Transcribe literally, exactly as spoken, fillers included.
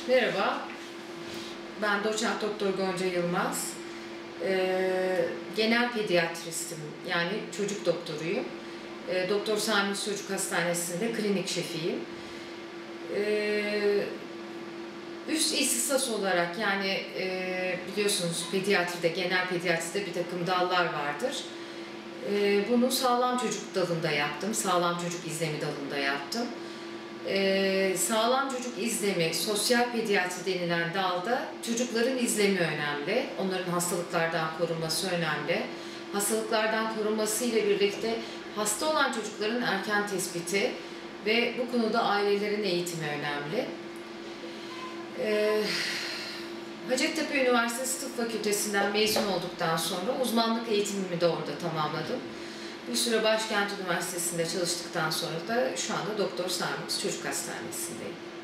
Merhaba, ben doçent doktor Gonca Yılmaz. Ee, genel pediatristim, yani çocuk doktoruyum. Ee, Doktor Sami Çocuk Hastanesi'nde klinik şefiyim. Ee, üst ihtisas olarak, yani e, biliyorsunuz pediatride, genel pediatride bir takım dallar vardır. Ee, bunu sağlam çocuk dalında yaptım, sağlam çocuk izlemi dalında yaptım. Ee, sağlam çocuk izlemi, sosyal pediatri denilen dalda çocukların izlemi önemli. Onların hastalıklardan korunması önemli. Hastalıklardan korunması ile birlikte hasta olan çocukların erken tespiti ve bu konuda ailelerin eğitimi önemli. Ee, Hacettepe Üniversitesi Tıp Fakültesinden mezun olduktan sonra uzmanlık eğitimimi de orada tamamladım. Bir süre Başkent Üniversitesi'nde çalıştıktan sonra da şu anda Doktor Sami Çocuk Hastanesi'ndeyim.